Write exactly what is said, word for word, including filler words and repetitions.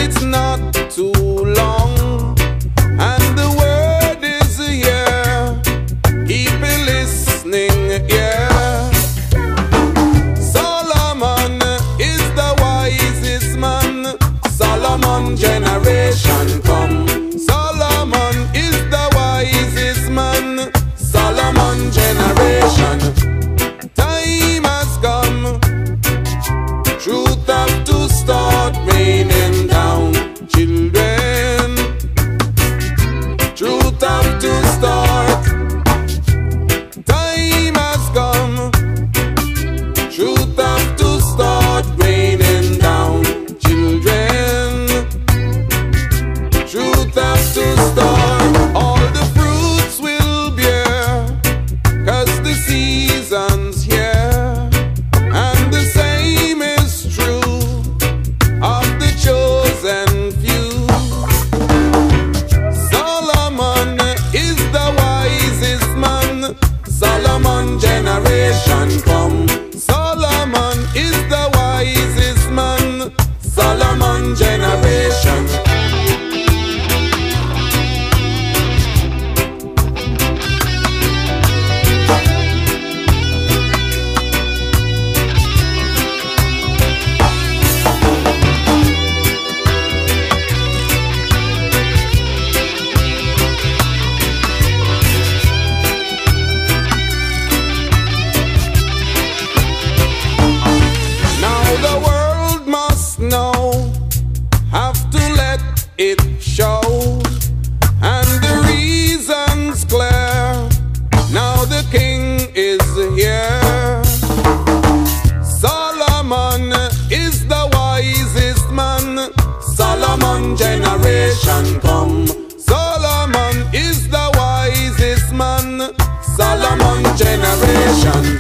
it's not too long, and the word is here. Keep it listening, yeah. Solomon is the wisest man. Solomon generation come. Solomon is the wisest man. Solomon generation. Time has come. Truth have to start raining down, children. Truth have to start. Time has come. Truth have to start raining down, children. Truth have to start. All the fruits will bear, 'cause the season's here. And the same is true of the chosen few. Solomon is the wisest man. Solomon generation come. Solomon is the wisest man. Solomon generation. No, have to let it show, and the reason's clear. Now the king is here. Solomon is the wisest man. Solomon generation come. Solomon is the wisest man. Solomon generation.